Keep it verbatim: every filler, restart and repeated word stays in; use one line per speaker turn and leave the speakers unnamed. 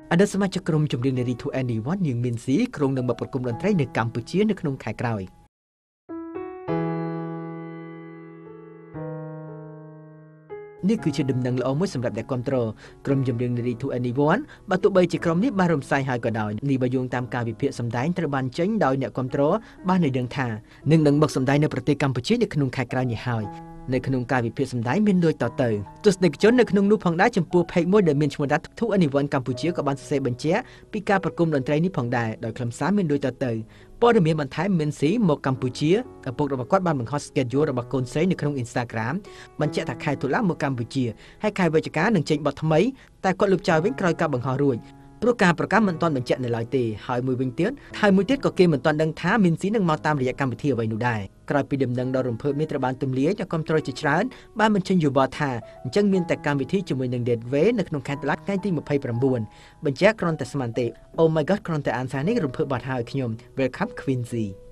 អតីតសមាជិកក្រុមចម្រៀងនារី two anyone នាងមីនស៊ីក្រុងនឹងមកប្រគំតន្ត្រីនៅកម្ពុជានៅក្នុងខែក្រោយនេះគឺជាដំណឹងល្អមួយសម្រាប់អ្នកគាំទ្រក្រុមចម្រៀងនារី two anyone បើទោះបីជាក្រុមនេះបានរំសាយហើយក៏ដោយនេះបើយោងតាមការវិភាគសម្ដែងត្រូវបានចេញដោយអ្នកគាំទ្របានឲ្យដឹងថានឹងនឹងមកសម្ដែងនៅប្រទេសកម្ពុជានៅក្នុងខែក្រោយនេះហើយនៅក្នុងការវិភាគសម្ដែងមានដូចតទៅទស្សនិកជននៅក្នុងនោះផងដែរចំពោះ page មួយដែលមានឈ្មោះថា two anyone កម្ពុជាក៏បានសរសេរបញ្ជាក់ពីការប្រគំតន្ត្រីនេះផងដែរដោយខ្លឹមសារមានដូចតទៅព័ត៌មានបន្ថែមមានស៊ីមកកម្ពុជាឪពុករបស់គាត់បានបង្ហោះ schedule របស់កូនស្រីនៅក្នុង Instagram បញ្ជាក់ថាខែតុលាមកកម្ពុជាហើយខែវិច្ឆិកានឹងចេញបទថ្មីតែគាត់លុបចោលវិញក្រោយការបង្ហោះរួចព្រោះការប្រកាសមិនទាន់បញ្ជាក់នៅឡើយទេហើយមួយវិញទៀតហើយមួយទៀតក៏គេមិនទាន់ដឹងថាមីនស៊ីនឹងមកតាមរយៈកម្មវិធីអ្វីនោះដែរក្រោយពីដំណឹងដ៏រំភើបនេះត្រូវបានទម្លាយអ្នកគាំទ្រជាច្រើនបានបញ្ចេញយោបល់ថាអញ្ចឹងមានតែកម្មវិធីជាមួយនឹង Deadway នៅក្នុងខែតុលាថ្ងៃទីtwenty-nineបញ្ជាក់គ្រាន់តែស្មានទេ Oh my god គ្រាន់តែអានសារនេះរំភើបបាត់ហើយខ្ញុំ Welcome Quincy